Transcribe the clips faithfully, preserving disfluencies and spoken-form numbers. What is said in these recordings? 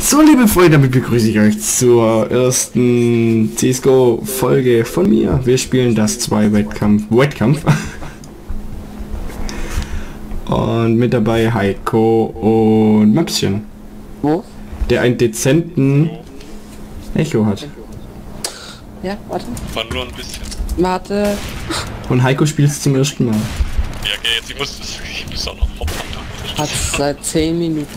So, liebe Freunde, damit begrüße ich euch zur ersten C S G O-Folge von mir. Wir spielen das zwei Wettkampf, Wettkampf. Und mit dabei Heiko und Möpschen. Wo? Der einen dezenten Echo hat. Ja, warte. War nur ein bisschen. Warte. Und Heiko spielt es zum ersten Mal. Ja, okay, jetzt ich muss das, ich muss auch noch Hauptkampf. Hat seit zehn Minuten.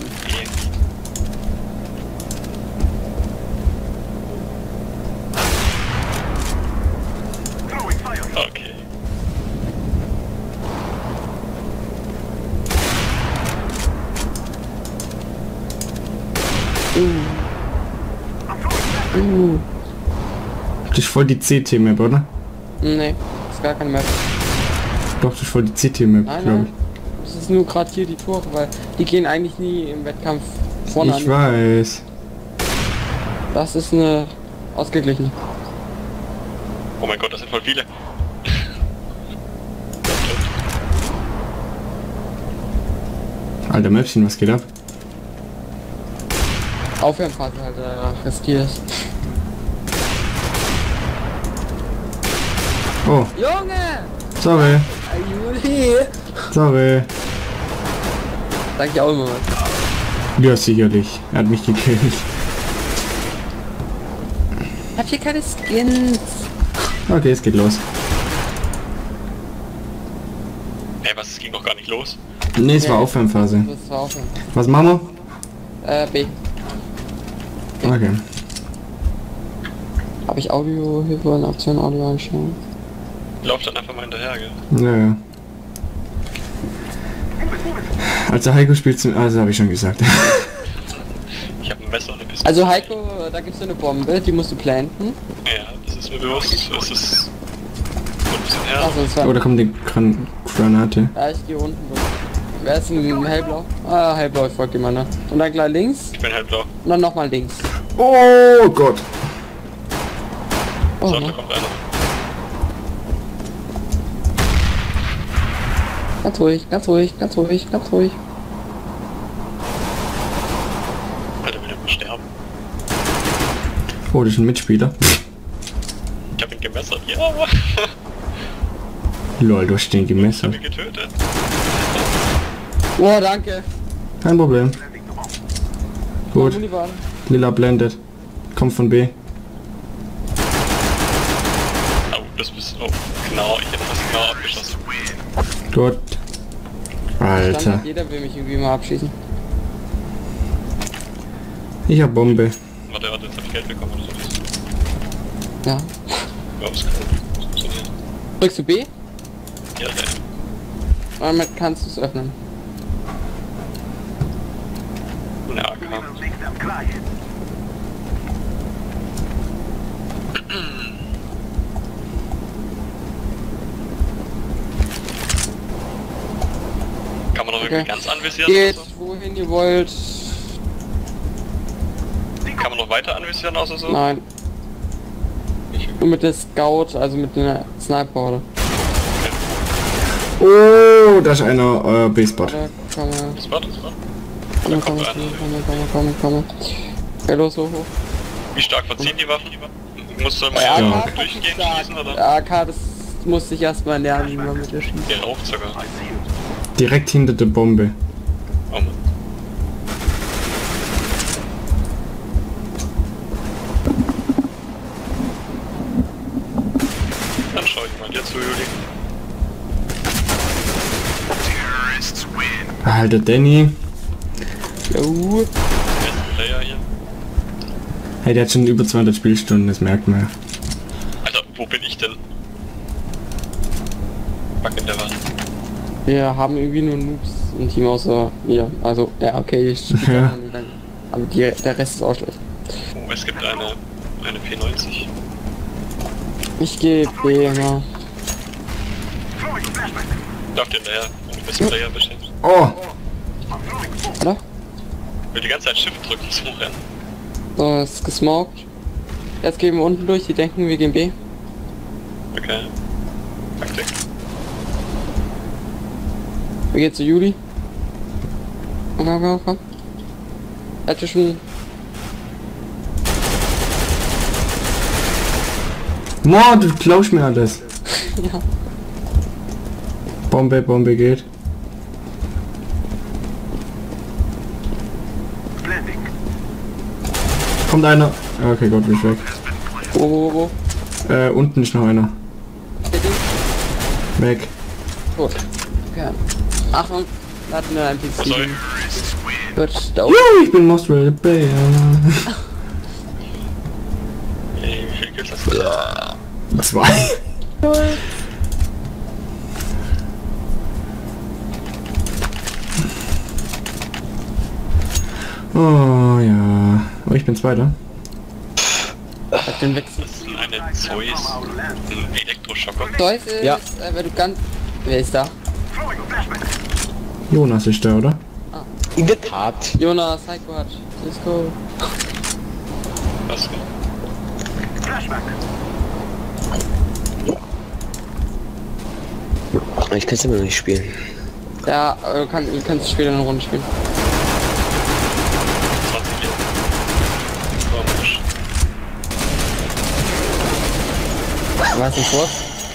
Okay. Uh. Uh. Das ist voll die C T-Map, oder? Nee, ist gar keine Map. Doch, das ist voll die C T-Map, Nein, glaube nein. Das ist nur gerade hier die Tore, weil die gehen eigentlich nie im Wettkampf vorne ich. Ich an. weiß. Das ist eine ausgeglichene. Oh mein Gott, das sind voll viele. Alter Möpschen, was geht ab? Aufwärmphase halt äh, riskiert. Oh, Junge! sorry. Juli! Sorry. Sag ich auch immer was. Ja, sicherlich. Er hat mich gekillt. Ich hab hier keine Skins. Okay, es geht los. Ey, was, es ging noch gar nicht los. Ne, es war Nee. Aufwärmphase. Das war Aufwärmphase. Was machen Äh, B. wir? Okay. Habe ich Audio, Hilfe in Aktion, Audio einstellen? Lauf dann einfach mal hinterher, gell? Ja, ja. Also Heiko spielt zum... Also habe ich schon gesagt. Ich habe ein Messer und eine Pistole. Also Heiko, da gibt's so eine Bombe, die musst du planten. Ja, das ist mir bewusst. Das ist ein bisschen her. Achso, das war... Oh, da kommt die Gran Granate. Ja, ich gehe unten durch. Wer ist ein hellblau? Ah, hellblau, ich folge jemand, ne? Und dann gleich links Ich bin halt blau. und dann nochmal links. Oh Gott. Oh, So, da ne? kommt einer. Ganz ruhig, ganz ruhig, ganz ruhig, ganz ruhig. Alter, will er mal sterben. Oh, das ist ein Mitspieler. Ich hab ihn gemessert. Ja, Lol, du hast den ich hab gemessert. ihn getötet. Oh, danke. Kein Problem. Gut. Muni waren. Lila blendet. Kommt von B. Oh, das bist... Oh, genau. Ich hätte fast genau abgeschossen. Gut. Alter. Standard, jeder will mich irgendwie mal abschießen. Ich hab Bombe. Warte, warte, jetzt hab ich Geld bekommen oder so. Ja. Ja, das kann das funktioniert. Drückst du B? Ja, der. Damit kannst du es öffnen. Eine A K. Kann man noch Okay. irgendwie ganz anvisieren Geht oder wohin ihr wollt. so? Kann man noch weiter anvisieren außer so? Nein. Nur mit der Scout, also mit einer Sniper. Oh, da ist einer äh, B-Spot. Warte, komm mal. Das war das war. Komm, komm, komm, komm, komm, komm, komm. Ja, los, hoch, hoch. Wie stark verziehen die Waffen? Muss soll man Ja, ja, A K durchgehend ist stark. schießen oder? A K, das musste ich erstmal lernen, wie man mit der schießt. Ja, auch sogar. Direkt hinter der Bombe. Oh Mann. Dann schau ich mal dir zu, Juli. Alter Danny. Jo. Besten Player hier. Hey, der hat schon über zweihundert Spielstunden, das merkt man ja. Alter, wo bin ich denn? Fuck in der Wand. Wir haben irgendwie nur Noobs im Team außer mir. Also, ja, okay, ich spiele Ja. auch nicht lang. Aber die, der Rest ist auch schlecht. Oh, es gibt eine, eine P neunzig. Ich gehe B, ja. Darf dir hinterher, wenn du besten Player bist. Oh, Oder? Will die ganze Zeit Shift drücken zum Rennen. So, ist gesmoked. Jetzt gehen wir unten durch, die denken, wir gehen B. Okay. Taktik. Wir gehen zu Juli. Komm, komm, komm, komm. Hätte schon Boah, du klaust mir alles. Ja. Bombe, Bombe geht. Kommt einer. Okay, Gott, bin ich weg. Wo, wo, wo? Äh, unten ist noch einer. Bitte? Weg. Gut. Okay. Achtung, da hat nur ein P C. Sorry. Gut, da Juhu, ich bin Most Rated Player. Ey, wie viel Kills hast du? Zwei. Oh ja. Oh, ich bin Zweiter. Hat den Wechsel. Das ist eine Zeus, ein Elektroschocker. Zeus ist, Ja. äh, wenn du ganz... Wer ist da? Jonas ist da, oder? In der Tat. Jonas, Heiko hat. Let's go. Was? Ich kann es immer noch nicht spielen. Ja, aber du kannst, du kannst später eine Runde spielen. zwanzig Leben. Komisch. Was ist vor?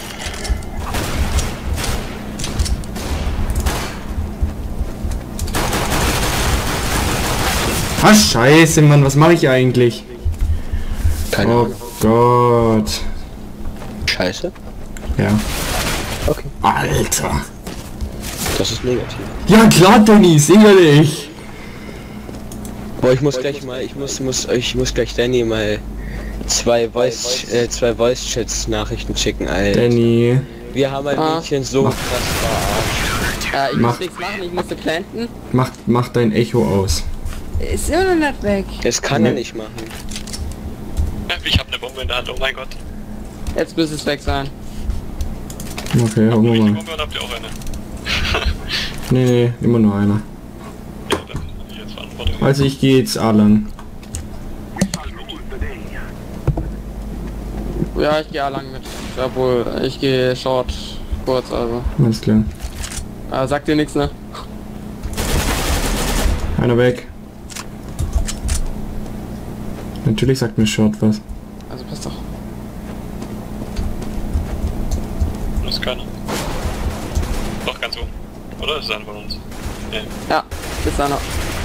Ah, scheiße, Mann, was mache ich eigentlich? Keine Oh Ahnung. Gott. Scheiße. Ja. Okay. Alter. Das ist negativ. Ja klar, Danny, sicherlich. Boah, ich muss gleich mal, ich muss, muss, ich muss gleich Danny mal zwei Voice, äh, zwei Voice Chats Nachrichten schicken, Alter. Danny. Wir haben ein Ah. Mädchen so Mach. krass verarscht. Ja, ich Mach. muss nichts machen, ich musste planten. Mach, mach dein Echo aus. Ist immer noch nicht weg. Das kann Nee. er nicht machen. Ich hab eine Bombe in der Hand, oh mein Gott. Jetzt müsste es weg sein. Okay, Habt holen ihr wir eine mal. Bombe oder habt ihr auch eine? Nee, nee, immer nur einer. Ja, dann jetzt verantworte ich. Also ich gehe jetzt A lang. Ja, ich gehe lang mit. Obwohl, ich gehe short kurz, also. Alles klar. Äh, sagt dir nichts, ne? Einer weg. Natürlich sagt mir Short was. Also passt doch. Das ist keiner. Doch, ganz oben. Oder ist es einer von uns? Nee, Ja, ist einer.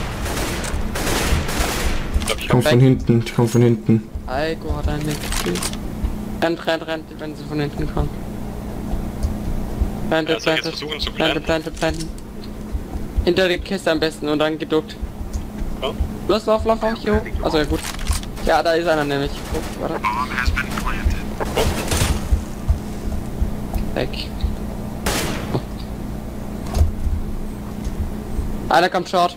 ich glaub, ich Kommt hab von hinten, die kommt von hinten. Heiko hat einen Link. Rennt, rennt, rennt, wenn sie von hinten kommen. Plante, Ja, soll ich jetzt plante, versuchen zu plante, blenden? plante, plante. Hinter der Kiste am besten und dann geduckt. Ja? Los, lauf, lauf, lauf, hier hoch. Also ja gut. Ja, da ist einer nämlich. Oh, warte. Weg. Oh. Einer kommt short.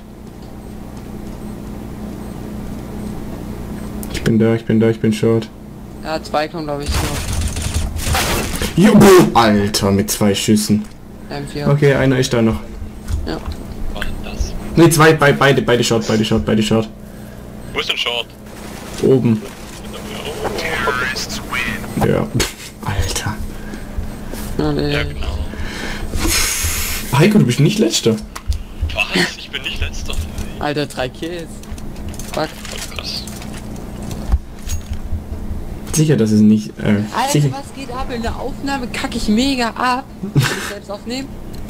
Ich bin da, ich bin da, ich bin Short. Ja, zwei kommen glaube ich short. Juhu! Alter, mit zwei Schüssen. M vier. Okay, einer ist da noch. Ja. Was ist das? Ne, zwei, bei, beide, beide Short, beide Short, beide Short. Wo ist denn Short? Oben. Oh, Ja. Pff, Alter. Ja, nee. ja, genau. Heiko, du bist nicht letzter. Was? Ich bin nicht letzter. Alter, drei Kills. Fuck. Voll krass. Sicher, dass es nicht. Äh, Alter, sicher. was geht ab? In der Aufnahme kacke ich mega ab. Kann ich selbst aufnehmen?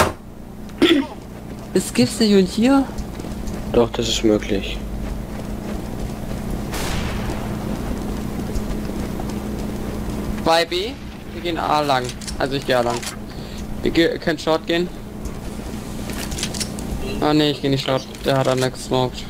Das gibt's nicht und hier? Doch, das ist möglich. zwei B. Wir gehen A lang. Also ich gehe A lang. Wir ge können Short gehen. Ah ne, ich gehe nicht Short. Der hat dann gesmoked.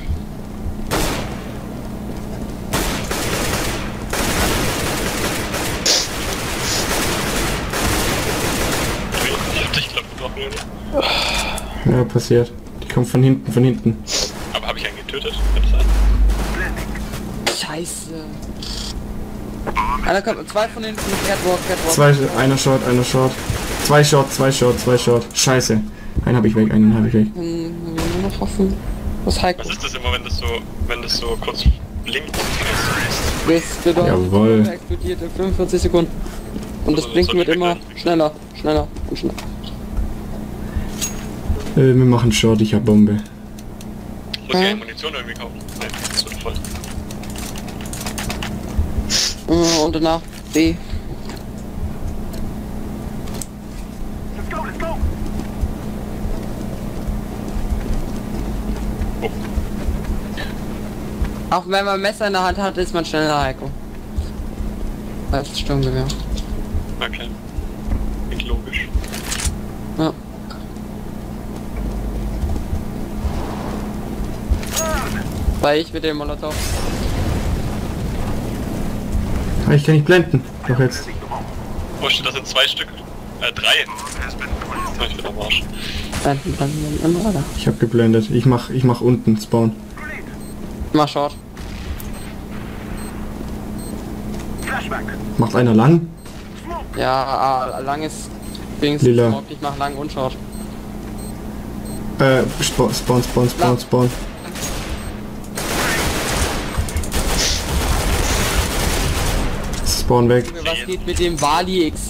Ich hab dich glaub getroffen, oder? Ja, passiert. Die kommt von hinten, von hinten. Aber habe ich einen getötet? Kann das sein? Scheiße. Einer kommt, zwei von hinten. Catwalk, Catwalk. Zwei, einer Short, einer Short. Zwei Short, zwei Short, zwei Short. Scheiße. Einen habe ich weg, einen habe ich weg. Hm, wir nur noch hoffen. Was Heiko? Was ist das immer, wenn das so, wenn das so kurz blinkt? Das bedeutet, Jawohl. er explodiert in fünfundvierzig Sekunden. Und das Also, Blinken soll wird ich immer wegrennen? schneller, schneller und schneller. Äh, wir machen Short, ich hab Bombe. Muss ich Äh? eine Munition irgendwie kaufen? Ne, das wird voll. Äh, Und danach B. Auch wenn man ein Messer in der Hand hat, ist man schneller, Heiko. Als Sturmgewehr. Okay. Klingt logisch. Ja. Weil ich mit dem Molotov. Ah, ich kann nicht blenden. Doch jetzt. Oh shit, das sind zwei Stück. Äh, drei. Oh, ich bin am Arsch. Dann, dann, dann, dann, dann. Ich hab geblendet. Ich mach, ich mach unten Spawn. Mach Short. Macht einer lang? Ja, ah, lang ist Dings. Lila. Smoke. Ich mach lang und Short. Äh, Spawn, Spawn, Spawn, Spawn, Spawn. Spawn weg. Was geht mit dem Wali X?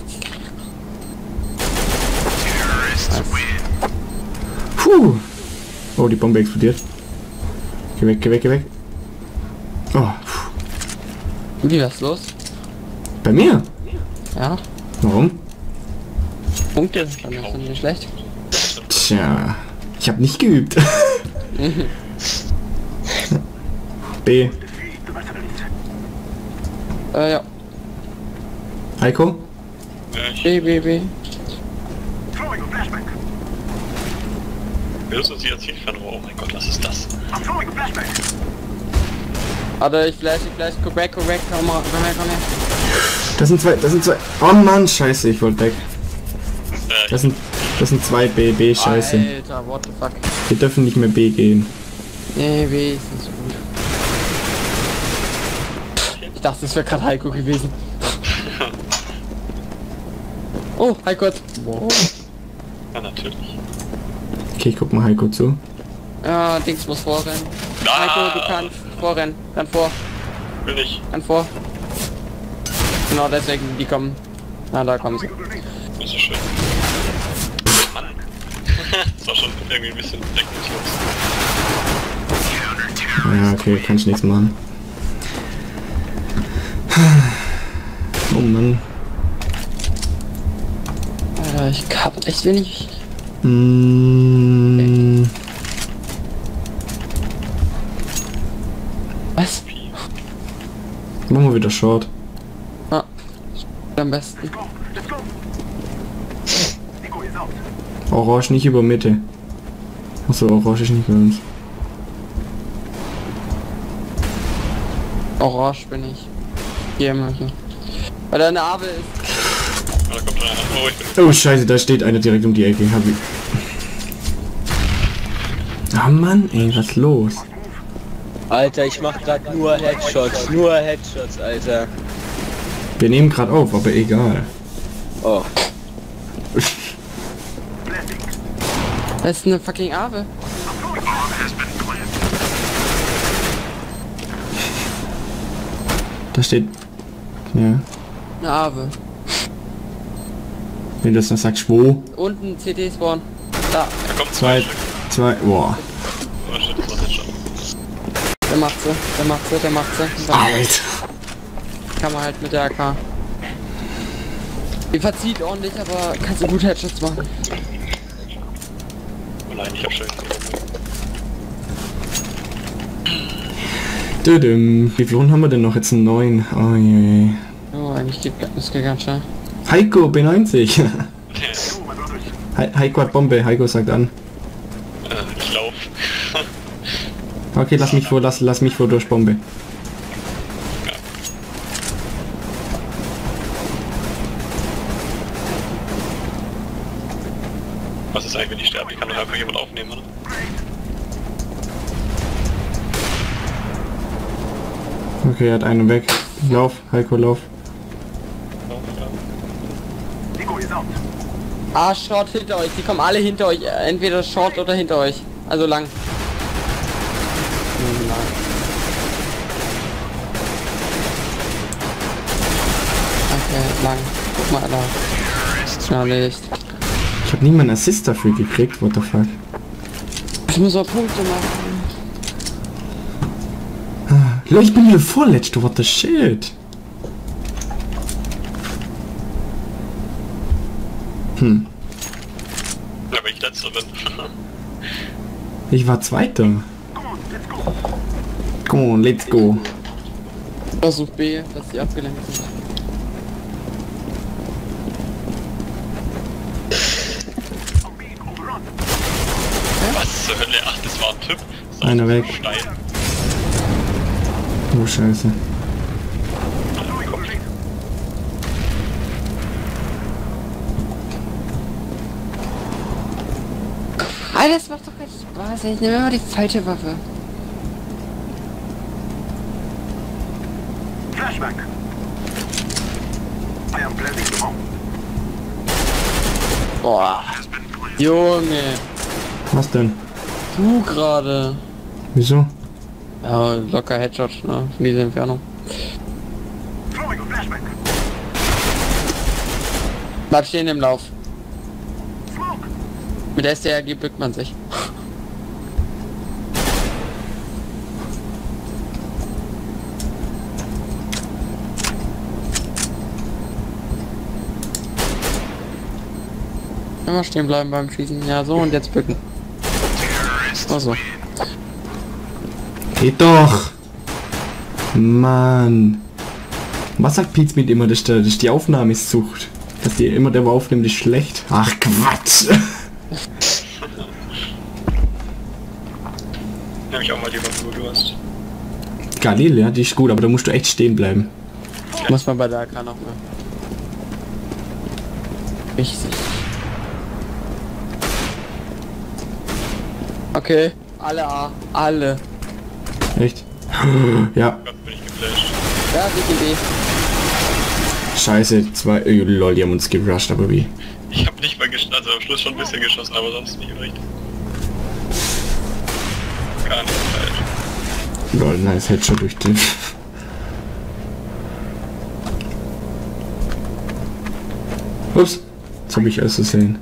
Puh. Oh, die Bombe explodiert. Geh weg, geh weg, geh weg. Oh, puh. Wie, was ist los? Bei mir? Ja, Warum? Punkte, dann ist das nicht schlecht. Tja, ich habe nicht geübt. B. Äh, ja. Heiko? Ja, ich B, B, B. willst du sie erzählen kann, oh mein Gott, was ist das? Warte, ich flash, ich flash, guck weg, guck weg, komm mal, komm her, komm her. Das sind zwei, das sind zwei. Oh Mann, scheiße, ich wollte weg. Äh, Das sind, das sind zwei B, B, scheiße. Alter, what the fuck. Wir dürfen nicht mehr B gehen. Nee, B ist nicht so gut. Ich dachte, das wäre gerade Heiko gewesen. Oh, Heiko. Wow. ja, natürlich. Okay, ich guck mal Heiko zu. Ja, Dings muss vorrennen. Ah! Heiko, du kannst vorrennen. Dann vor, Will ich. dann vor. Genau, deswegen, die kommen. Na, da kommen sie. Das ist schön. Mann. Das war schon irgendwie ein bisschen deckungslos. Ja, okay, kann ich nichts machen. Oh Mann. Alter, ich hab echt wenig. Mm, Was? machen wir wieder Short. Ah, am besten. Orange nicht über Mitte. Achso, Orange ist nicht bei uns. Orange bin ich. Hier immer hier. Weil da eine Abe ist. Ah, da kommt schon einer. Oh, ich bin. Oh scheiße, da steht einer direkt um die Ecke. Hab ich. Ah Mann, ey, was ist los? Alter, ich mach grad nur Headshots, nur Headshots, Alter. Wir nehmen gerade auf, aber egal. Oh. Das ist eine fucking Abe. Da steht. Ja. Eine Abe. Wenn du das noch sagst, wo? Unten C T spawn. Da. Da kommt zwei Zwei. Stück. Zwei. Boah. Oh shit, das war jetzt schon. Der macht sie, der macht sie, der macht sie. Dann Alter. kann man halt mit der A K. Die verzieht ordentlich, aber kannst du gut Headshots machen. Oh nein, ich hab schön. Düdüm. Wie viele Runden haben wir denn noch? Jetzt neun. Oh je. Oh, eigentlich geht das geht ganz schnell. Heiko, B neunzig. He Heiko hat Bombe. Heiko sagt an. äh, ich lauf. Okay, lass mich vor, lass, lass mich vor durch Bombe. Was ist eigentlich, wenn ich sterbe? Ich kann doch einfach jemand aufnehmen, oder? Okay, er hat einen weg. Lauf, Heiko, lauf. Ah, Short hinter euch. Die kommen alle hinter euch. Entweder Short oder hinter euch. Also lang. Hm, nein. Okay, lang. Guck mal da. Schnellicht. Ich habe nie mal einen Assist dafür gekriegt. What the fuck? Ich muss auch Punkte machen. Leute, ich bin hier vorletzte. What the shit? Hm. Ja, wenn ich letzter bin. Ich war Zweiter. Come on, let's go. Versuch B, dass die abgelenkt sind. Was zur Hölle? Ach, das war ein Typ. Das war Einer so weg. Stein. Oh, scheiße. Alter, das macht doch keinen Spaß. Ich nehme immer die falsche Waffe. Flashback. I am planting the bomb. Boah. Junge. Was denn? Du gerade. Wieso? Ja, locker Headshot, ne? Von dieser Entfernung. Throwing a flashback. Bleib stehen im Lauf. Smoke. Mit der S T R G bückt man sich. Immer stehen bleiben beim Schießen. Ja, so und jetzt bücken. Also. Geht doch! Mann! Was sagt Pete mit immer, dass, der, dass die Aufnahme ist Sucht? Dass die immer der aufnimmt, ist schlecht? Ach Quatsch! Nimm ich auch mal die Waffe, wo du hast. Galil, ja, die ist gut, aber da musst du echt stehen bleiben. Muss man bei der A K noch mal. Richtig. Okay, alle A, alle. Echt? Ja, Gott, bin ich geflasht. Ja, W G B. scheiße, zwei. Äh, lol, die haben uns gerusht, aber wie? Ich hab nicht mal geschossen, also am Schluss schon ein bisschen geschossen, aber sonst nicht richtig. Gar nicht falsch. Lol, nice Headshot durch den. Ups, jetzt habe ich alles gesehen.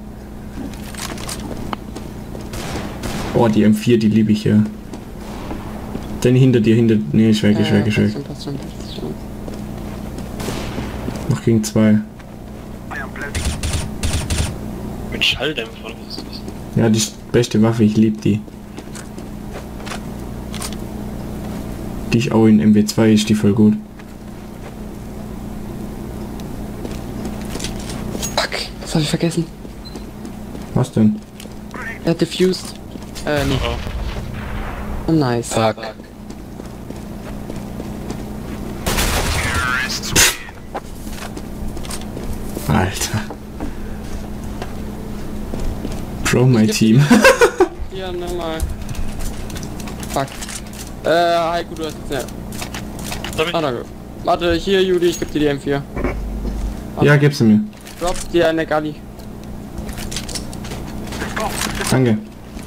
Oh, die M vier, die liebe ich ja. Denn hinter dir, hinter... Nee, ich weg, ich weg, ich weg. Passt schon, passt schon, passt schon. Noch gegen zwei. I am planting. Mit Schalldämpfer, was ist das? Ja, die beste Waffe, ich liebe die. Die ich auch in M W zwei ist, die voll gut. Fuck, das hab ich vergessen. Was denn? Er hat diffused. Äh, nee. Oh, Oh, nice. Fuck. Alter. Pro my Team. Hier, nimm mal. Fuck. Äh, Heiko, du hast jetzt ne. was hab ich? Ah, danke. Warte, hier, Juli, ich geb dir die M vier. Ja, gib sie mir. Drop dir eine Galli. Danke.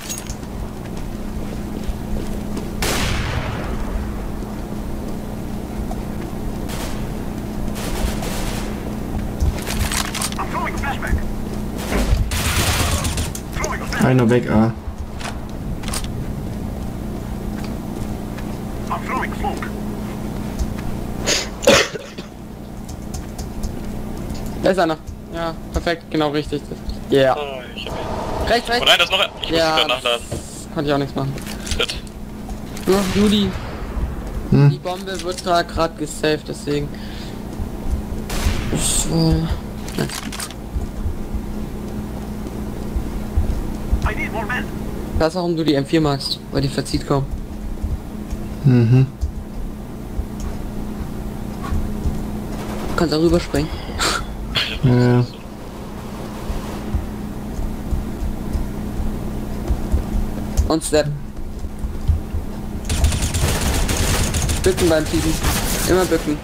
I'm throwing a flashback. Throwing a flashback. Einer weg, ah. I'm throwing smoke. Da ist einer. Ja, perfekt, genau richtig. Ja. Yeah. Oh, ich hab ihn. Rechts, Oh rechts. nein, das ist noch ein. Ich muss Ja, wieder nachladen. das konnte ich auch nichts machen. Shit. Nur Juli. Hm? Die Bombe wird da gerade gesaved, deswegen. Ich, äh, I need more men. das ist warum du die M vier magst, weil die verzieht kaum. Mhm. Du kannst auch rüberspringen. Ja. Und Step. Bücken beim Schießen. Immer bücken.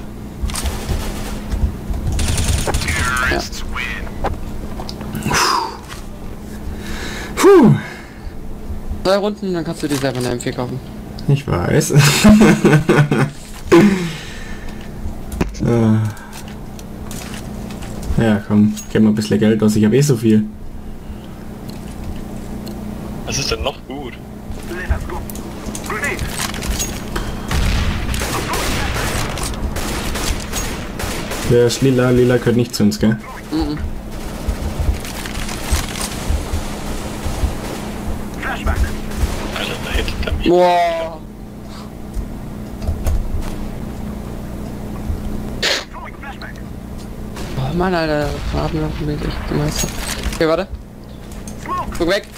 Ja. Puh. Zwei Runden, dann kannst du dir selber eine M vier kaufen. Ich weiß. Ah. Ja, komm, gib mal ein bisschen Geld aus, ich habe eh so viel. Was ist denn noch gut? Let us go. Grenade. I'm throwing flashback. Der ist lila, lila gehört nicht zu uns, gell? Mhm. Flashback. Alter, da hittet er mich. Boah. Mann, Alter, Farben noch mit echt gemeistert. Okay, warte. Guck weg.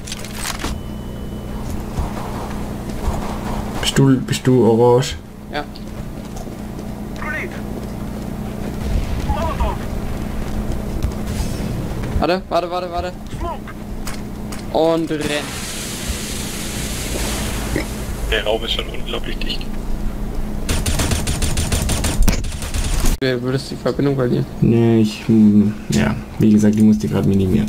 Bist du, bist du orange? Ja. Grenade. Molotov. Warte, warte, warte, warte. Smoke. Und renn. Der Raum ist schon unglaublich dicht. Du würdest die Verbindung verlieren. Nee, ich... hm, ja, wie gesagt, ich musste gerade minimieren.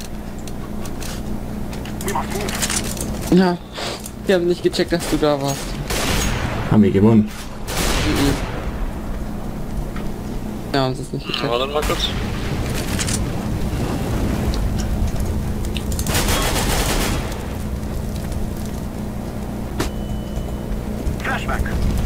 We must move. Ja. Wir haben nicht gecheckt, dass du da warst. Haben wir gewonnen. Mhm. Ja, uns ist nicht gecheckt. Warte mal kurz. Flashback.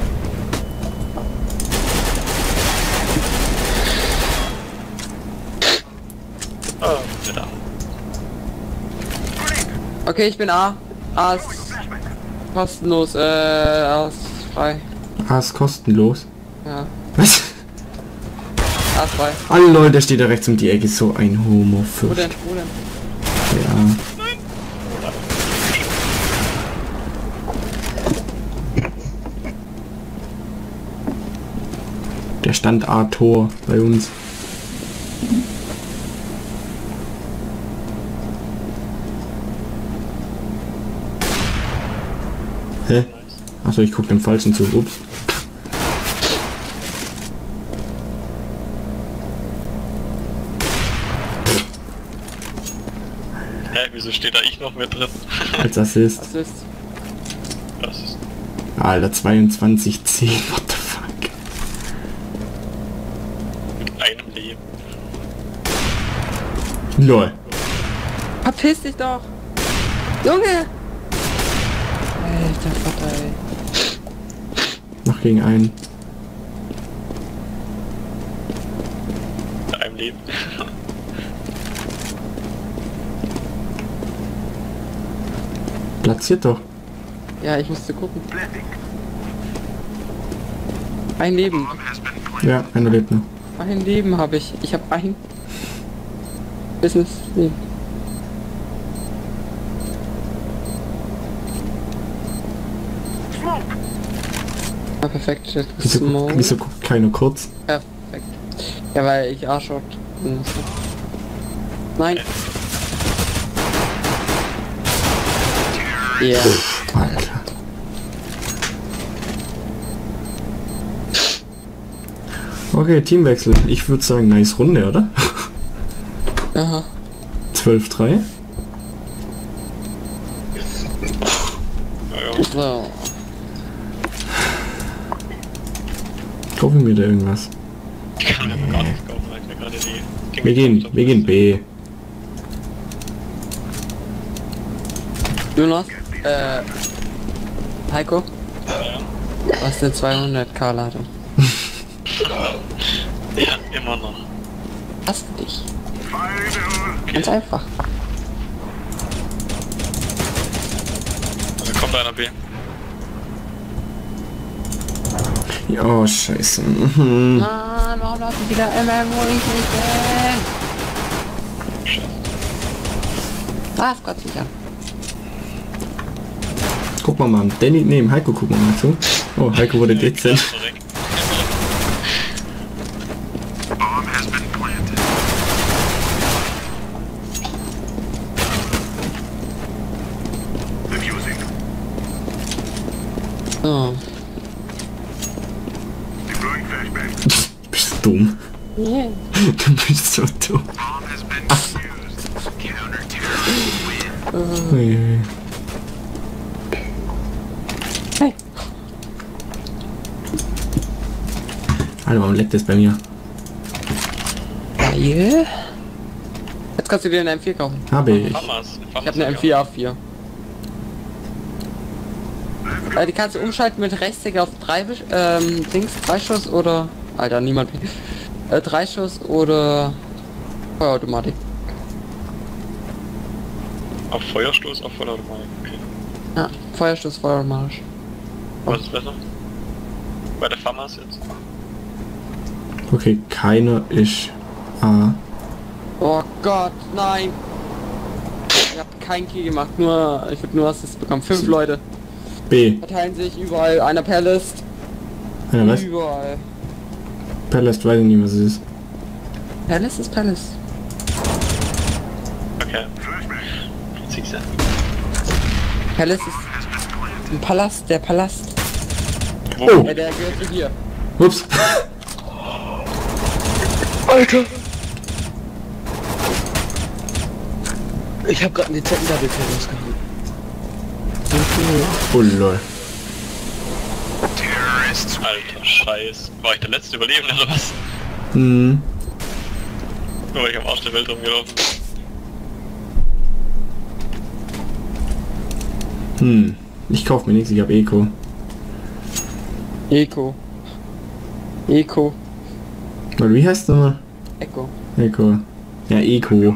Ah, ja. Grenade. Okay, ich bin A. A ist Flashback. kostenlos, äh, A ist frei. Ah, ist kostenlos. Ja, Was? A ist frei. Alle Leute, der steht da rechts um die Ecke, so ein Homo Wo für. denn, wo denn? Ja. Der stand A-Tor bei uns. Hä? Achso, ich guck dem Falschen zu. Ups. Hä, wieso steht da ich noch mit drin? Als Assist. Was ist? Das ist... Alter, zweiundzwanzig zehn. What the fuck? mit einem Leben. Lol. Verpiss dich doch! Junge! Alter Vater, ey. Noch gegen einen. Mit einem Leben. Platziert doch. Ja, ich musste gucken. Blending. Ein Leben. Bomb has been planted. Ja, einer lebt noch. Ein Leben habe ich. Ich habe ein Business Leben. Smoke. Ja, perfekt. Jetzt Wieso, Smoke. wieso guckt keiner kurz? Perfekt. Ja, weil ich Arschloch bin. Nein. Ja. Alter. Okay, Teamwechsel. Ich würde sagen, nice Runde, oder? Aha. zwölf drei. Ja, So. Kaufen wir da irgendwas? ich kann mir gar nichts kaufen, weil ich mir gerade die... King Wir gehen, gekauft hab. wir gehen B. Jonas, äh, Heiko, Ja. was ist eine zweihundert-K Ladung? Ja, immer noch. Hast du dich? Fire in the hole. Ganz einfach. Also kommt einer B. Ja, oh, scheiße. Mhm. Mann, warum laufen die da immer, wo ich nicht bin? Scheiße. Was, Gott sei Dank. Guck mal mal, Danny, nee, Heiko, guck mal mal zu. Oh, Heiko wurde dezent. Direkt. Bomb has been planted. Diffusing. So. Deploying flashbang. Du bist dumm. Yeah. Du bist so dumm. Bomb has been defused. Counter-terrorist win. Ui. Hey. Alter, warum leckt das bei mir? Geil. Jetzt kannst du dir eine M vier kaufen. Habe ich. Famas. Ich habe eine M vier A vier. Äh, die kannst du umschalten mit Rechtsklick auf drei Wisch- ähm, Dings, Dreischuss oder... Alter, niemand... Äh, Dreischuss oder... Feuerautomatik. Auf Feuerstoß, auf Vollautomatik. Okay. Ja, Feuerstoß, Feuermarsch. Was ist besser? Bei der Famas jetzt? Okay, keiner ist A. Oh Gott, nein. Ich hab keinen Kill gemacht, nur, ich würde nur Assist bekommen. Fünf Leute B. verteilen sich überall. Einer Palace. Ja, was? Überall. Palast, weiß ich nicht, was es ist. Palace ist Palace. Okay. Siehst du? Palace ist ein Palast, der Palast. Wo? Oh. Ja, der gehört zu dir. Ups. Alter! Ich hab grad einen dezenten Double Kill rausgehauen. Oh lol. Terrorists. Alter Scheiß. War ich der letzte Überlebende oder was? Hm. Nur weil ich am Arsch der Welt rumgelaufen bin. Hm. Ich kauf mir nichts, ich hab Eco. Eco. Eco. Oder wie heißt das nochmal? Echo. Eco. Ja, Eco.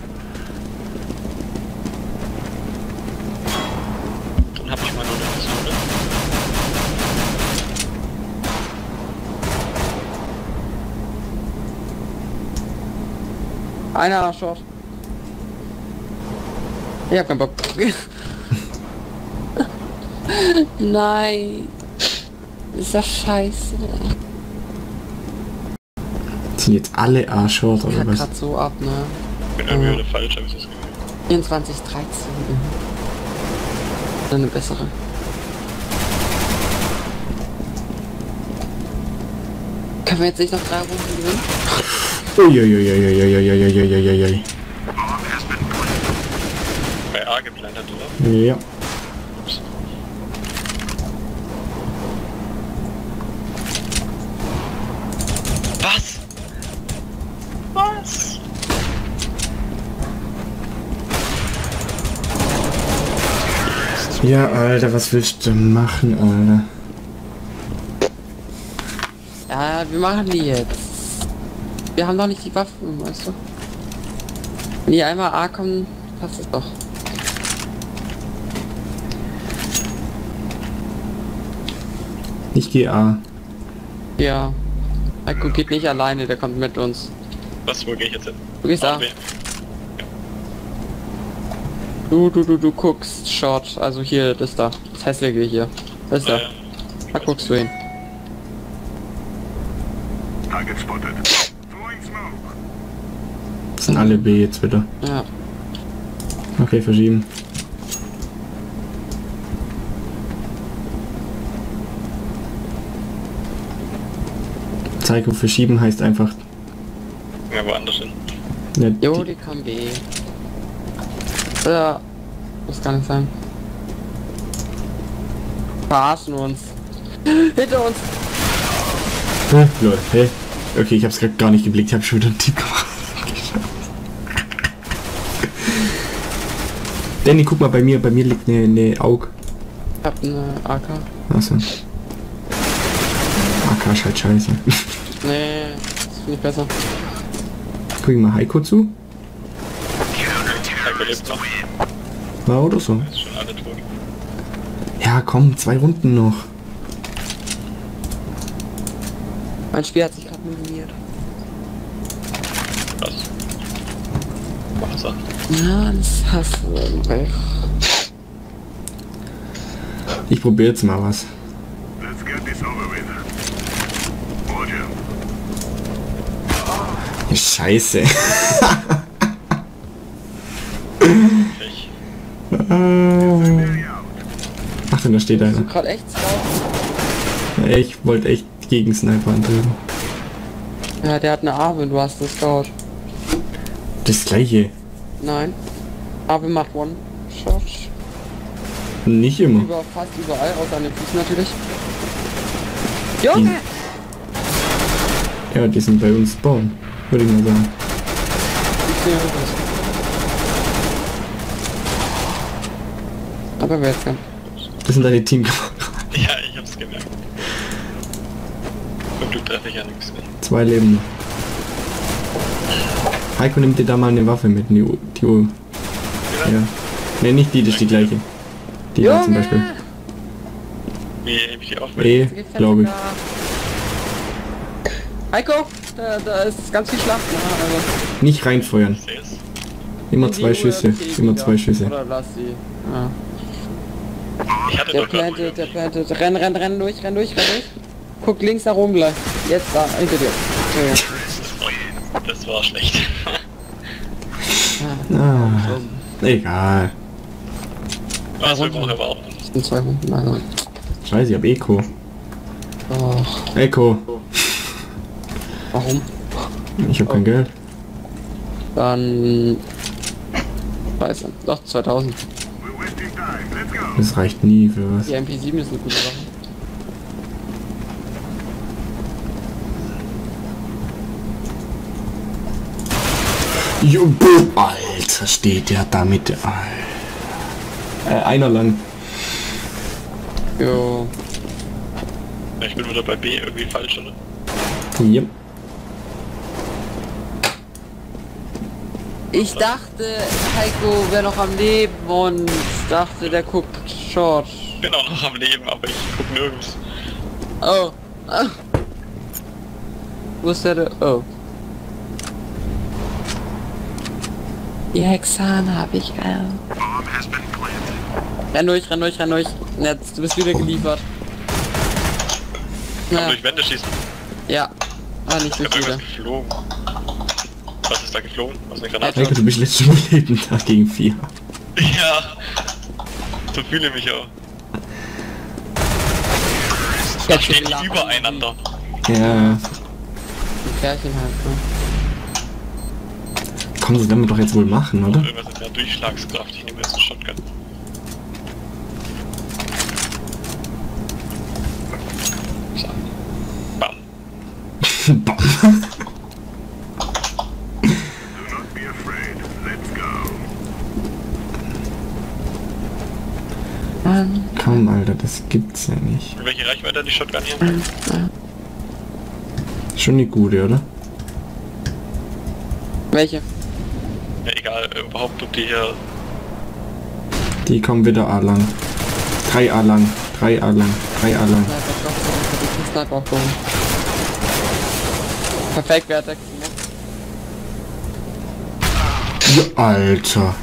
Dann hab ich mal nur eine Pistole. Einer Short. Ich hab keinen Bock. Nein. Ist das scheiße. Sind jetzt alle A-Short Ich oder hab was? grad so ab, ne? Ich bin irgendwie wieder falsch, hab ich das Gefühl. vierundzwanzig dreizehn. Eine bessere. Können wir jetzt nicht noch drei Runden gewinnen? Uiuiuiuiuiuiuiuiuiui. Bomb has been planted. Bei A geplantet, oder? Ja. Ups. Was? Was? Ja, Alter, was willst du machen, Alter? Ja, wir machen die jetzt. Wir haben doch nicht die Waffen, weißt du? Wenn die einmal A kommen, passt es doch. Ich gehe A. Ja. Heiko geht nicht alleine, der kommt mit uns. Was, wo geh ich jetzt hin? Du gehst A, A. B. Du, du, du, du guckst Short, also hier, das da. Das hässliche hier. Das ist Ah, da. ja. Da guckst du hin. Target spotted. Throwing smoke. Das sind alle B jetzt wieder. Ja. Okay, verschieben. Psycho verschieben heißt einfach. Ja, woanders hin. Ne, Jo, die, die kommen B. Ja. Muss gar nicht sein. Verarschen uns. Hinter uns. Hä? Lol, hä? Okay, ich hab's grad gar nicht geblickt, ich hab schon wieder ein Team gemacht. Danny, guck mal bei mir, bei mir liegt eine, eine Aug. Ich hab eine A K. Achso. A K ist halt scheiße. Nee, das finde ich besser. Guck ich mal Heiko zu. Heiko lebt noch. War oder so. Ist schon alle tot. Ja, komm, zwei Runden noch. Mein Spiel hat sich gerade minimiert. Was? Mach's an. Ja, das hast du irgendwie. Ich probier jetzt mal was. Let's get this over with. Roger. Ja, scheiße. Ich. Carry out. Ach, da steht Bist du einer. gerade echt Scout? Ich wollte echt gegen Sniper antreten. Ja, der hat eine Arve, du hast einen Scout. Das gleiche. Nein. Arve macht One-Shot. Nicht immer. Über, fast überall, außer an den Füßen natürlich. Junge! Ja, die sind bei uns spawn. Würde ich mal sagen. Ich sehe das. Aber wer jetzt kann. Das sind deine Teamkameraden. Ja, ich hab's gemerkt. Zum Glück treffe ich ja nichts mehr. Zwei Leben noch. Heiko, nimm dir da mal eine Waffe mit. Die, U- die U. Ja. Ne, nicht die, das ist die gleiche. Die da zum Beispiel. Wie heb ich die auf? E, glaube ich. Heiko, da, da ist ganz viel Schlacht. Ja, also. Nicht reinfeuern. Ich sehe es. Immer In die zwei Schüsse. U R T Immer wieder. zwei Schüsse. Oder lass sie. Ja. Ich hatte Der doch gerade... plantet, der plantet. Renn, renn, renn durch, renn durch, renn durch. Guck links nach oben gleich. Jetzt da, hinter dir. Entschuldigung. Das war, das war schlecht. Ah, egal. Was wir auch erwarten. Das sind zwei Runden, also. Scheiße, ich hab Eco. Och, Eco. warum? Ich hab kein Geld. Dann... Scheiße. Doch, zweitausend. We're wasting time. Let's go. Das reicht nie für was. Die M P sieben ist eine gute Sache. Jo, boom. Alter, steht der da mit der... Äh, einer lang. Jo. Ja, ich bin wieder bei B irgendwie falsch, oder? Yep. Ich dachte, Heiko wäre noch am Leben und dachte, der guckt Short. Ich bin auch noch am Leben, aber ich guck nirgends. Oh. Ah. Wo ist der? denn? Oh. Die Hexane habe ich, geil. Bomb has been planted. Renn durch, renn durch, renn durch. Jetzt, du bist wieder geliefert. Kann Ja, durch Wände schießen. ja. Ah, nicht Ich durch hab wieder. irgendwas geflogen. Was ist da geflogen? Was ist eine Granate? Heiko, du bist letztes Mal Leben da gegen vier. Ja. So fühle ich mich auch. Da stehen die übereinander. Ja. Ein Pärchen halt, ne? Komm, das werden wir doch jetzt wohl machen, oder? Irgendwas in der Durchschlagskraft. Ich nehme jetzt einen Shotgun. So. Bam. Bam. Do not be afraid. Let's go. Mann. Komm, Alter, das gibt's ja nicht. Und welche Reichweite hat die Shotgun hier? Schon die gute, oder? Welche? Ja, egal, äh, überhaupt ob die hier... Die kommen wieder A lang. Drei A lang. Drei A lang. Drei A lang. Sniper, doch, so, die Sniper auch geholt. Perfekt, wer hat der gemacht? Ja, Alter.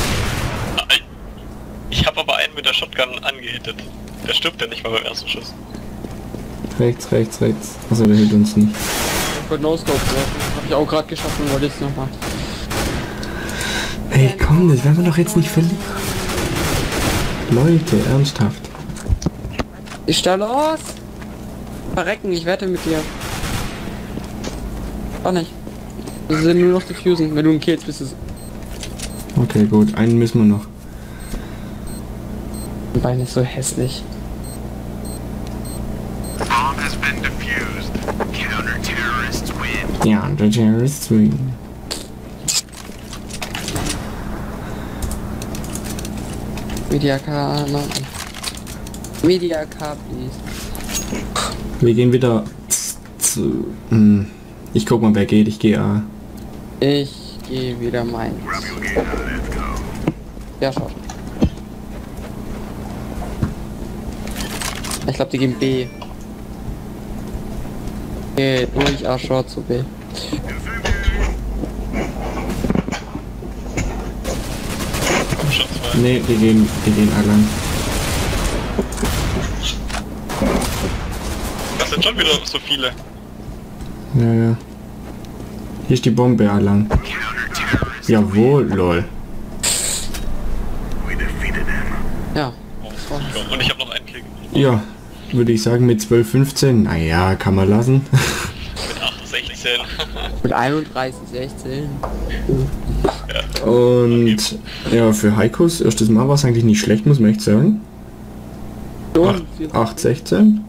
Ich habe aber einen mit der Shotgun angehittet. Der stirbt ja nicht mal beim ersten Schuss. Rechts, rechts, rechts. Achso, der hält uns nicht. Ich wollte No-Scope werfen. Hab ich auch gerade geschafft und wollte jetzt nochmal. Ey, komm, das werden wir doch jetzt nicht verlieren. Leute, ernsthaft. Ich stelle los! Verrecken, ich wette mit dir. Auch nicht. Wir sind nur noch diffusen. Wenn du einen killst, bist du es. Okay, gut. Einen müssen wir noch. Mein Bein ist so hässlich. Bomb has been defused. Counter-terrorists win. Ja, der Terrorist win. Media K, nein. Media K, please. Wir gehen wieder zu... Hm. Ich guck mal, wer geht. Ich gehe A. Ich gehe wieder mein. Grab your gear. Let's go. Ja, schaut. Ich glaube, die gehen B. Okay, durch A Short zu B. Komm schon, zwei. Nee, die gehen, die gehen A lang. Das sind schon wieder so viele. Ja, ja. Hier ist die Bombe A lang. Counter-terrorists. Jawohl, lol. We defeated them. Ja. Oh, ja, und ich habe noch einen Kill gemacht. Ja, würde ich sagen mit zwölf, fünfzehn. Naja, kann man lassen. Mit acht, sechzehn. Mit einunddreißig, sechzehn. Und ja, für Heikos erstes Mal war es eigentlich nicht schlecht, muss man echt sagen. acht, sechzehn.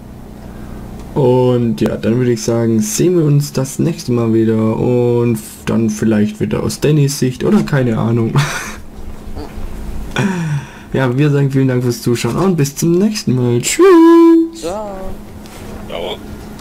Und ja, dann würde ich sagen, sehen wir uns das nächste Mal wieder und dann vielleicht wieder aus Dannys Sicht oder keine Ahnung. Ja, wir sagen vielen Dank fürs Zuschauen und bis zum nächsten Mal. Tschüss! Ciao. Ja.